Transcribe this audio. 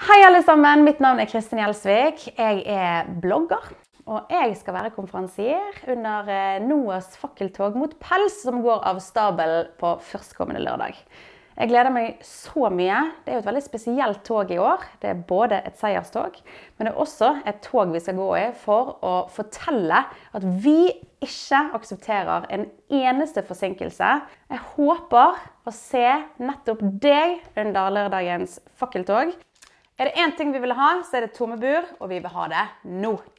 Hei alle sammen, mitt navn Kristin Gjelsvik. Jeg blogger, og jeg skal være konferansier under NOAs fakkeltog mot pels som går av stabel på førstkommende lørdag. Jeg gleder meg så mye. Det jo et veldig spesielt tog i år. Det både et seierstog, men det også et tog vi skal gå i for å fortelle at vi ikke aksepterer en eneste forsinkelse. Jeg håper å se nettopp deg under lørdagens fakkeltog. Det en ting vi vil ha, så det tomme bur, og vi vil ha det nå.